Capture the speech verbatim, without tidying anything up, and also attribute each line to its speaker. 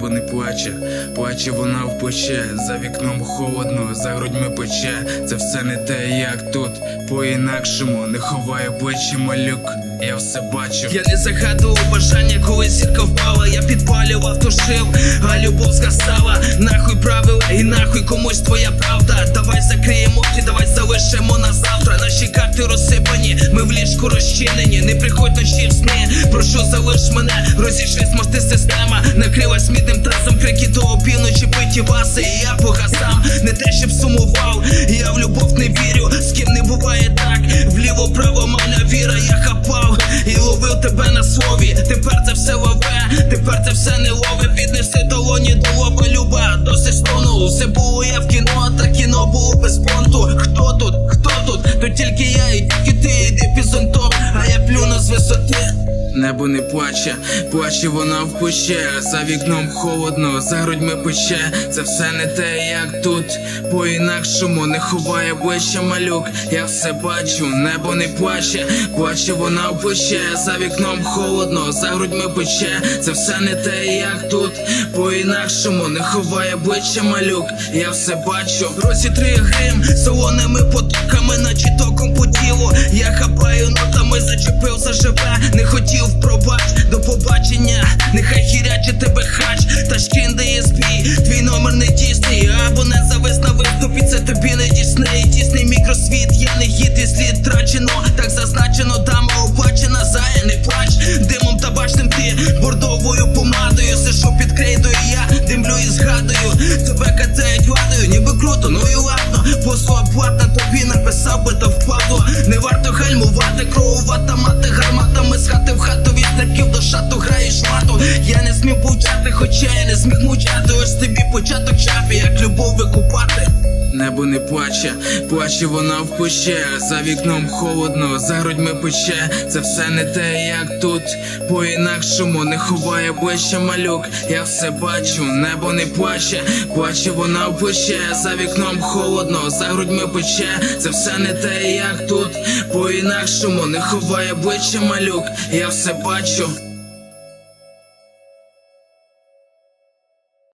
Speaker 1: Небо не плаче, плаче вона в пече. За вікном холодно, за грудьми пече. Це все не те, як тут, по-інакшому. Не ховай обличчя, малюк, я все бачу.
Speaker 2: Я не загадував бажання, коли зірка впала. Я підпалював, тушив, а любов згасала. Нахуй правила і нахуй комусь твоя правда. Давай закриємо очі, давай залишимо на завтра. Наші карти розсипані, ми в ліжку розчинені. Не приходь ночі в сни, прошу залиш мене. Розійшлись мости, система накрилась мідним тазом. Крики до опівночі, биті васи, і я погасам. Не те, щоб сумував, я в любов не вірю. З ким не буває так, вліво-право мене віра. Я хапав і ловив тебе на слові. Тепер це все лове, тепер це все не лове. Піднеси долоні до лоба, люба, досить стону. Все було я в кіно, та кіно було без понту. Хто тут, хто тут? То тільки я і тільки ти, йди під зонтом, а я плюну з висоти.
Speaker 1: Небо не плаче, плаче вона в пече. За вікном холодно, за грудьми пече. Це все не те, як тут, по-інакшому. Не ховай обличчя, малюк, я все бачу. Небо не плаче, плаче вона в пече. За вікном холодно, за грудьми пече. Це все не те, як тут, по-інакшому. Не ховай обличчя, малюк, я все бачу.
Speaker 2: Розітри грим солоними потоками, наче током по тілу. Я хапаю нотами, зачепив заживе. Не хотів, пробач, до побачення. Нехай хіряче тебе хач, та шкін дає збій. Твій номер не дійсний, або не завис на виступі. Це тобі не дійсний, дійсний мікросвіт. Я не гід і слід трачено, так зазначено, дама оплачена. Зая, не плач, димом табачним ти, бордовою помадою. Все, що під крейдою, я димлю і згадую. Тебе катають владою, ніби круто, ну і ладно. Послуга платна, тобі написав би, то впадло. Не варто гальмувати, кровувата мати гарматами з хати в хату. Від стрибків до шату граєш мату. Я не зміг повчати, хоча я не зміг мовчати. Ось тобі початок чапі, як любов викупати.
Speaker 1: Небо не плаче, плаче вона в пече. За вікном холодно, за грудьми пече. Це все не те, як тут, по-інакшому. Не ховай обличчя, малюк, я все бачу. Небо не плаче, плаче вона в пече. За вікном холодно, за грудьми пече. Це все не те, як тут, по-інакшому. Не ховай обличчя, малюк, я все бачу.